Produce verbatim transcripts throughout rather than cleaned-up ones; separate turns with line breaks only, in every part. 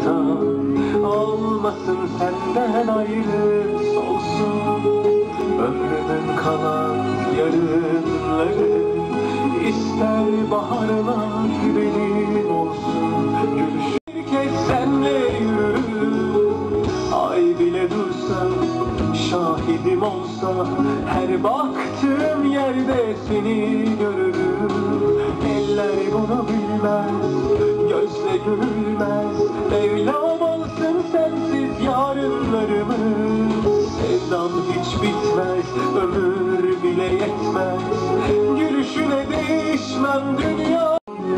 insan olmasın, senden ayrı solsun ömrümün kalan yarınları. İster baharlar benim olsun, gülüş bir kez senle yürürüm. Ay bile dursa, şahidim olsa, her baktığım yerde seni görürüm. Eller bunu bilmez, gözle görülmez. Mevlam olsun sensiz yarınlarımız. Sevdam hiç bitmez, ömür bile yetmez. Gülüşüne değişmem dünya.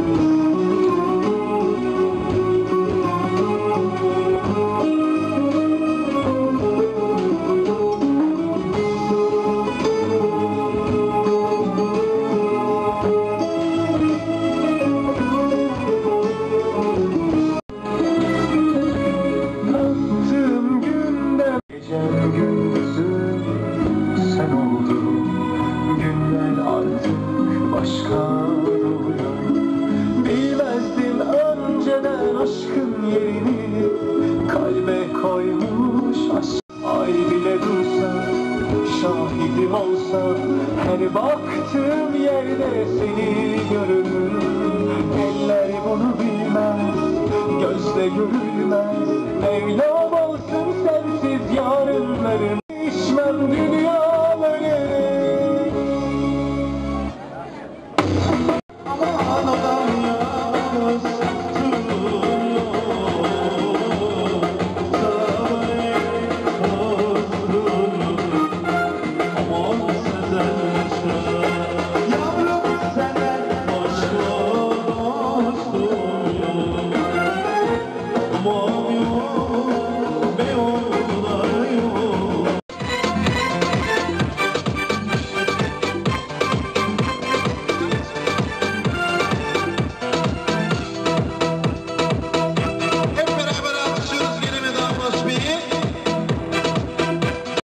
Gecem gündüzüm sen oldun, günler artık başka oluyor. Bilmezdim önceden aşkın yerini, kalbe koymuş aşk. Ay bile dursa, şahidim olsa, her baktığım yerde seni görürüm. Eller bunu bilmez, gözle görülmez. Mevlam olsun sensiz yarınlarım.